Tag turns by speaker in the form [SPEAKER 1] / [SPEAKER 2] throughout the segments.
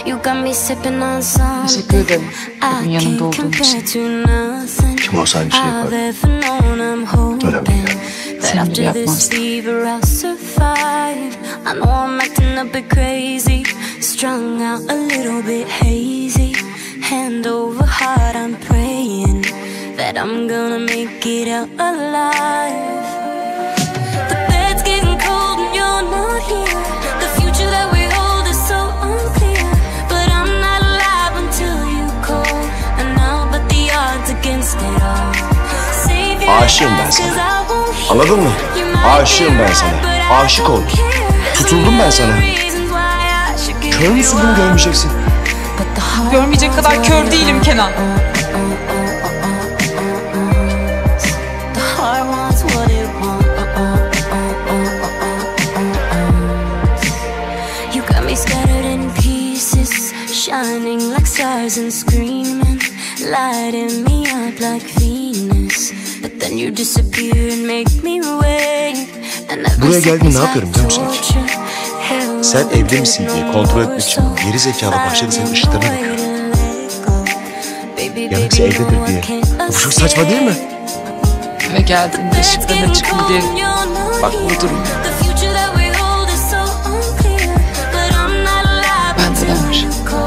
[SPEAKER 1] Teşekkür ederim. Bugün yanımda olduğun için.
[SPEAKER 2] Kim olsa aynı şey yapar. Önemli değil.
[SPEAKER 1] Senin gibi yapmaz.
[SPEAKER 3] Hand over heart, I'm praying that I'm gonna make it out alive. The bed's getting cold and you're not here. The future that we hold is so unclear. But I'm not alive until you call, and I'll bet the odds against it all.
[SPEAKER 2] Aşığım ben sana. Anladın mı? Aşığım ben sana. Aşık oldum. Tutuldum ben sana. Kör müsün, bunu görmeyeceksin.
[SPEAKER 1] Görmeyecek kadar kör değilim Kenan.
[SPEAKER 3] Shining like stars and screaming, lighting me up like Venus. But then you disappear and make me wait.
[SPEAKER 2] Buraya geldiğinde ne yapıyorum biliyor musun? Sen evde misin diye kontrol etmek için geri zekalı bahçede senin ışıklarına bakıyorum. Yanıksı evdedir diye. Bu çok saçma değil mi?
[SPEAKER 1] Eve geldiğinde ışıkların açık mı diye bak bu durum. Bende de var.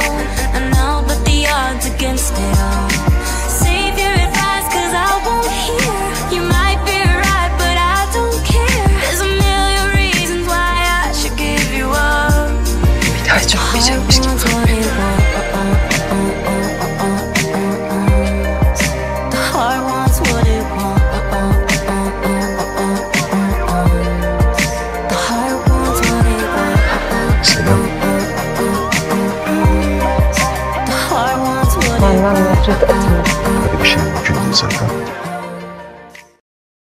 [SPEAKER 1] Bir daha hiç olmayacakmış gibi kalmıyor.
[SPEAKER 2] Böyle bir şey mümkün değil zaten.